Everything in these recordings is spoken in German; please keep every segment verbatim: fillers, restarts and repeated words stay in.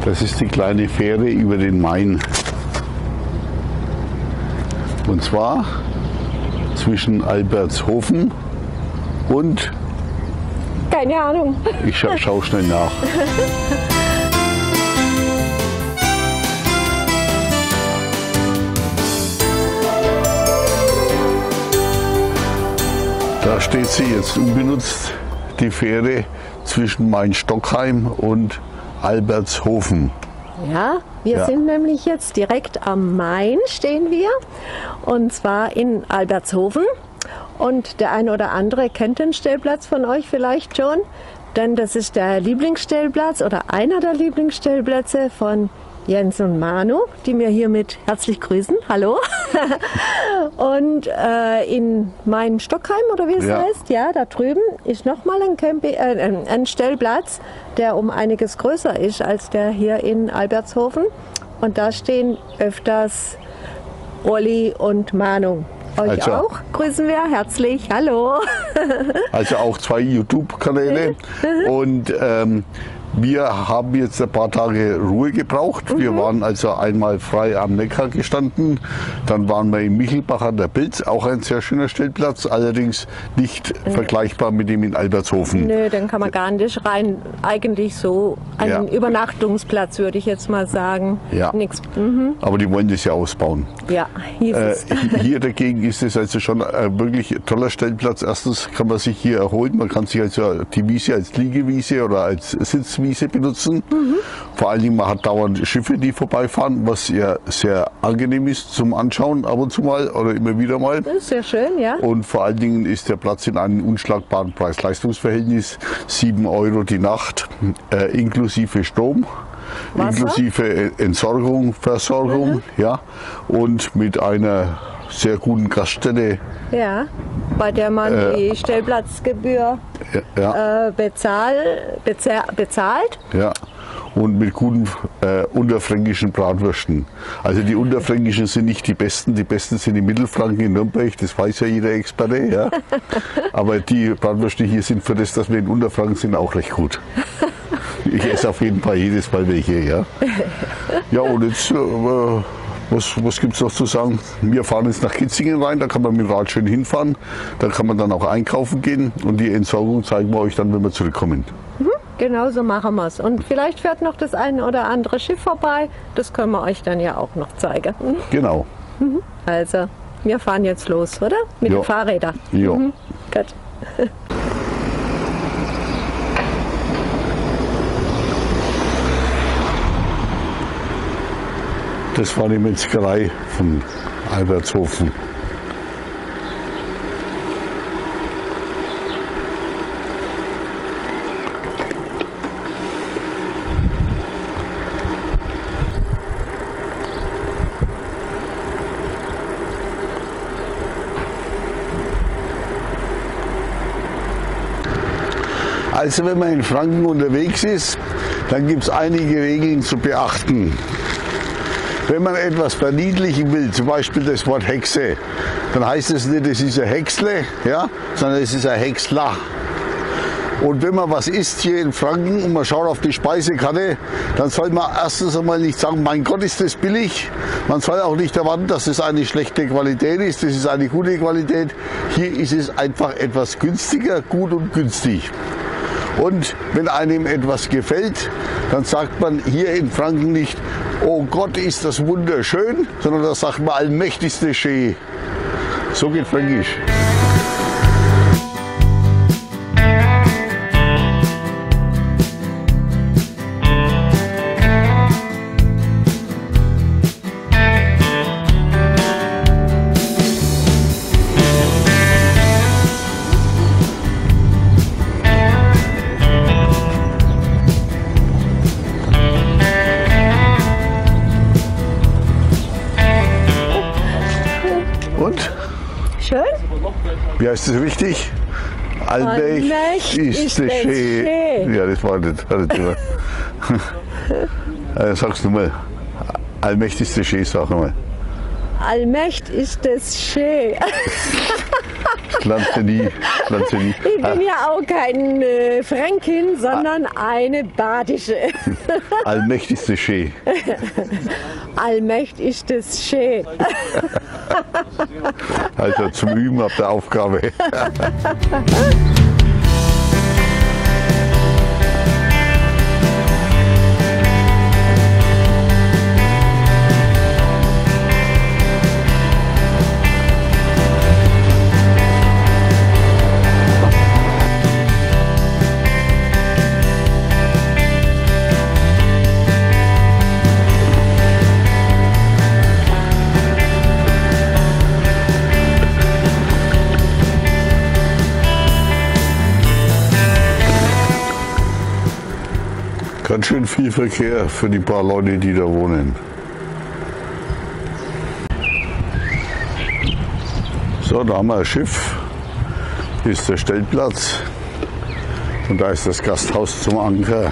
Das ist die kleine Fähre über den Main. Und zwar zwischen Albertshofen und... Keine Ahnung. Ich scha schau schnell nach. Da steht sie jetzt unbenutzt, die Fähre zwischen Main-Stockheim und Albertshofen. Ja, wir Ja. sind nämlich jetzt direkt am Main, stehen wir, und zwar in Albertshofen. Und der eine oder andere kennt den Stellplatz von euch vielleicht schon, denn das ist der Lieblingsstellplatz oder einer der Lieblingsstellplätze von Jens und Manu, die mir hiermit herzlich grüßen. Hallo. Und äh, in Main-Stockheim, oder wie es Ja. heißt, ja, da drüben ist nochmal ein, Campi- äh, ein Stellplatz, der um einiges größer ist als der hier in Albertshofen. Und da stehen öfters Olli und Manu. Euch Also- auch grüßen wir herzlich. Hallo. Also auch zwei YouTube-Kanäle. Und ähm, wir haben jetzt ein paar Tage Ruhe gebraucht. Wir waren also einmal frei am Neckar gestanden. Dann waren wir in Michelbach an der Pilz, auch ein sehr schöner Stellplatz, allerdings nicht vergleichbar mit dem in Albertshofen. Nö, den kann man gar nicht rein. Eigentlich so ein Ja. Übernachtungsplatz, würde ich jetzt mal sagen. Ja. Nix. Mhm. Aber die wollen das ja ausbauen. Ja, hieß Äh, es. hier dagegen ist es also schon ein wirklich toller Stellplatz. Erstens kann man sich hier erholen. Man kann sich also die Wiese als Liegewiese oder als Sitzwiese benutzen. Mhm. Vor allen Dingen, man hat dauernd Schiffe, die vorbeifahren, was ja sehr angenehm ist zum Anschauen ab und zu mal oder immer wieder mal. Das ist sehr schön, ja. Und vor allen Dingen ist der Platz in einem unschlagbaren Preis-Leistungs-Verhältnis. sieben Euro die Nacht, äh, inklusive Strom. Wasser? Inklusive Entsorgung, Versorgung, Mhm. ja, und mit einer sehr guten Gaststätte. Ja, bei der man Äh, die Stellplatzgebühr Ja, ja, äh, bezahl, bezahl, bezahlt. ja. Und mit guten äh, unterfränkischen Bratwürsten. Also die unterfränkischen sind nicht die besten, die besten sind die Mittelfranken in Nürnberg, das weiß ja jeder Experte, ja. Aber die Bratwürste hier sind für das, dass wir in Unterfranken sind, auch recht gut. Ich esse auf jeden Fall jedes Mal welche, ja. Ja, und jetzt, äh, was, was gibt es noch zu sagen? Wir fahren jetzt nach Kitzingen rein, da kann man mit dem Rad schön hinfahren. Da kann man dann auch einkaufen gehen und die Entsorgung zeigen wir euch dann, wenn wir zurückkommen. Genau so machen wir es. Und vielleicht fährt noch das eine oder andere Schiff vorbei. Das können wir euch dann ja auch noch zeigen. Mhm. Genau. Also, wir fahren jetzt los, oder? Mit Ja. den Fahrrädern. Ja. Mhm. Gut. Das war die Metzgerei von Albertshofen. Also wenn man in Franken unterwegs ist, dann gibt es einige Regeln zu beachten. Wenn man etwas verniedlichen will, zum Beispiel das Wort Hexe, dann heißt es nicht, es ist ein Hexle, ja, sondern es ist ein Hexler. Und wenn man was isst hier in Franken und man schaut auf die Speisekarte, dann soll man erstens einmal nicht sagen, mein Gott, ist das billig. Man soll auch nicht erwarten, dass es eine schlechte Qualität ist. Das ist eine gute Qualität. Hier ist es einfach etwas günstiger, gut und günstig. Und wenn einem etwas gefällt, dann sagt man hier in Franken nicht, oh Gott, ist das wunderschön, sondern da sagt man allmächtigste Schee. So geht Fränkisch. Und? Schön? Wie heißt das richtig? Allmächtig Allmächtig ist der ist der Schee. Schee. Ja, das war nicht. Das war äh, sagst du mal. Allmächtigste Schee, sag mal. Allmächt ist das schön. Ich lernte nie. Ich lernte nie. Ich bin ja auch keine äh, Fränkin, sondern eine Badische. Allmächtig ist das schön. Allmächt ist das schön. Also zum Üben habt ihr Aufgabe. Ganz schön viel Verkehr für die paar Leute, die da wohnen. So, da haben wir ein Schiff. Hier ist der Stellplatz. Und da ist das Gasthaus zum Anker.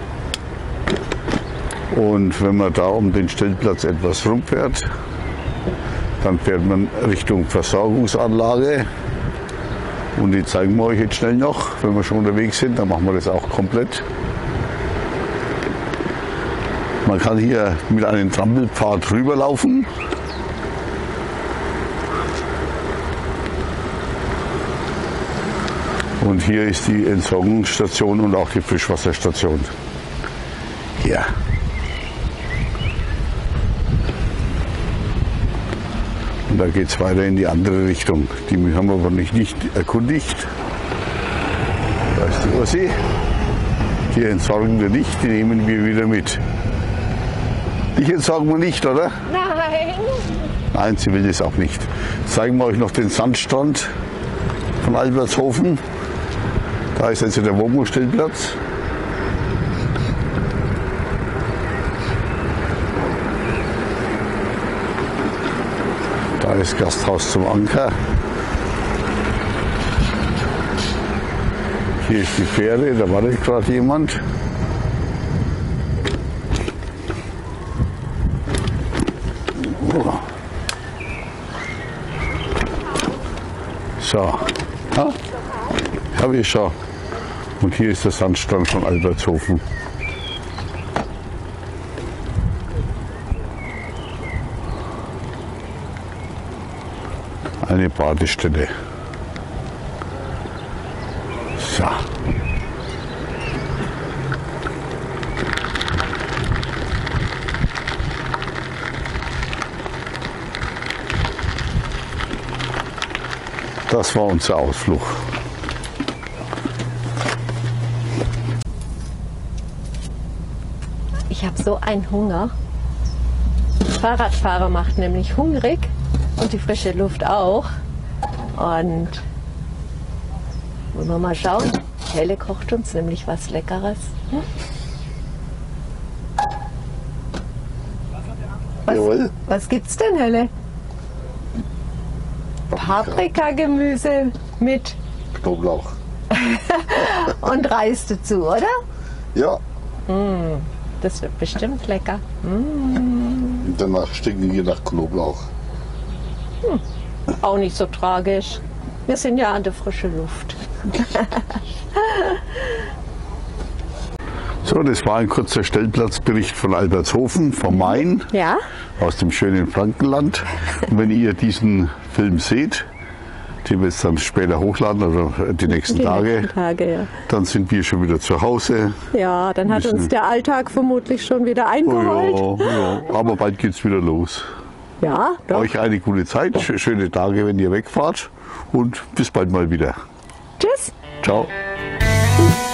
Und wenn man da um den Stellplatz etwas rumfährt, dann fährt man Richtung Versorgungsanlage. Und die zeigen wir euch jetzt schnell noch. Wenn wir schon unterwegs sind, dann machen wir das auch komplett. Man kann hier mit einem Trampelpfad rüberlaufen. Und hier ist die Entsorgungsstation und auch die Frischwasserstation. Hier. Und da geht es weiter in die andere Richtung. Die haben wir aber nicht, nicht erkundigt. Da ist die Ossi. Die entsorgen wir nicht, die nehmen wir wieder mit. Dich entsorgen wir nicht, oder? Nein. Nein, sie will das auch nicht. Zeigen wir euch noch den Sandstrand von Albertshofen. Da ist jetzt der Womo-Stellplatz. Da ist Gasthaus zum Anker. Hier ist die Fähre, da wartet gerade jemand. So, ha? Habe ich schon. Und hier ist der Sandstrand von Albertshofen. Eine Badestätte. So. Das war unser Ausflug. Ich habe so einen Hunger. Fahrradfahrer macht nämlich hungrig und die frische Luft auch. Und wollen wir mal schauen. Helle kocht uns nämlich was Leckeres. Hm? Was, Jawohl. was gibt's denn, Helle? Paprikagemüse mit Knoblauch. und Reis dazu, oder? Ja. Mm, das wird bestimmt lecker. Mm. Und danach stinken wir nach Knoblauch. Hm. Auch nicht so tragisch. Wir sind ja an der frischen Luft. So, das war ein kurzer Stellplatzbericht von Albertshofen, vom Main, Ja? aus dem schönen Frankenland. Und wenn ihr diesen Film seht, den wir jetzt dann später hochladen oder die nächsten Die Tage, nächsten Tage, ja. dann sind wir schon wieder zu Hause. Ja, dann hat Müssen- uns der Alltag vermutlich schon wieder Oh, eingeholt. ja, ja. Aber bald geht's wieder los. Ja, doch. Euch eine gute Zeit, sch- schöne Tage, wenn ihr wegfahrt und bis bald mal wieder. Tschüss. Ciao. Tschüss.